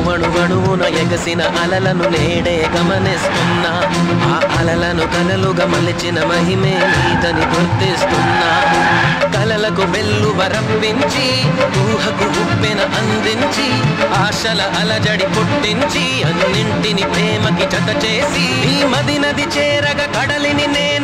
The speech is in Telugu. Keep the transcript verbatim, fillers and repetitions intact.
అణువణువున ఎగసిన అలలను నేడే గమనిస్తున్నా. ఆ అలలను కలలుగా మలిచిన మహిమే నీదని గుర్తిస్తున్నా. కలలకు వెల్లు వరప్పించి ఊహకు ఉప్పెన అందించి ఆశల అలజడి పుట్టించి అన్నింటిని ప్రేమకి జత చేసి ఈ మది నది చేరగ కడలిని నే